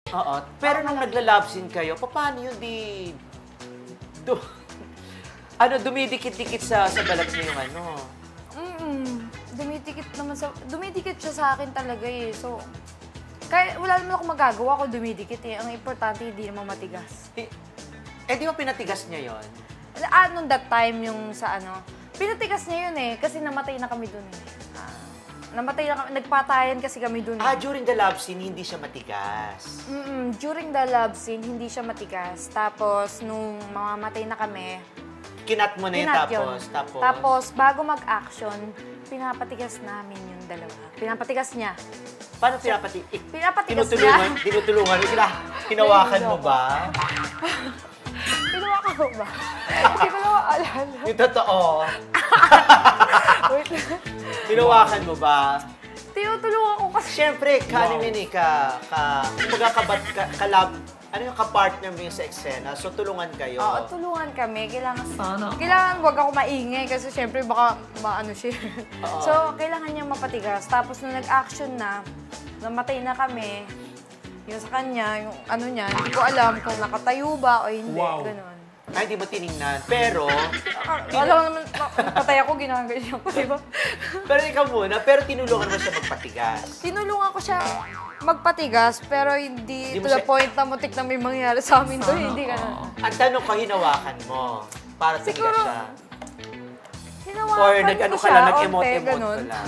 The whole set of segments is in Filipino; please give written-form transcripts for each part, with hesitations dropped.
Oo. Pero nung nagla-love scene kayo, paano yun du- dumidikit-dikit sa balat niyo yung ano? Dumidikit siya sa akin talaga eh. So, kaya wala naman ako magagawa kung dumidikit eh. Ang importante, hindi naman matigas. Di ba pinatigas niya yon? Nung that time yung sa pinatigas niya yun eh. Kasi namatay na kami dun eh. Namatay na kami, nagpatayan kasi kami dun eh. During the love scene, hindi siya matigas. During the love scene, hindi siya matigas. Tapos, nung mamamatay na kami, Kinat mo na yun, Tapos, bago mag-action, pinapatigas namin yung dalawa. Pinapatigas niya. Paano pinapatigas? Pinapatigas niya. Tinutulungan mo sila. Hinawakan mo ba? Hinawakan mo ba? Hindi ko na maalala. Yung totoo. Wait lang. Hinawakan mo ba? Tinutulungan ko kasi. Siyempre, ka-partner mo yung sa eksena, so tulungan kayo. Oo, tulungan kami. Kailangan wag ako maingay kasi siyempre baka maano siya. So, kailangan niyang mapatigas. Tapos nung nag-action na, namatay na kami, yung sa kanya, yung niya, hindi ko alam kung nakatayo ba o hindi. Ganun. Hindi mo tiningnan. Pero, alam ko naman, patay ako, ginaganyan ko, di ba? pero ikaw muna, pero tinulungan mo siya magpatigas. Tinulungan ko siya magpatigas, pero hindi to the point na mutik na may mangyari sa amin doon. Hindi ganun. Ang tanong ko, hinawakan mo para tumigas siya. Hinawakan Or ko siya, nag-emote-emote ganun. ka lang.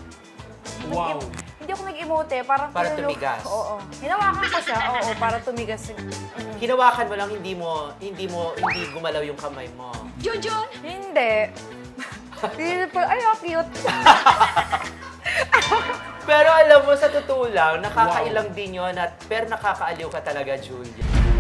Hindi ako nag-emote, parang para tumigas. Oo. Hinawakan ko siya, para tumigas. Hinawakan mo lang, hindi gumalaw yung kamay mo. Junjun! Hindi. Ay, cute. Pero alam mo, sa totoo lang, nakakailang din yun, pero nakakaaliw ka talaga, Julia.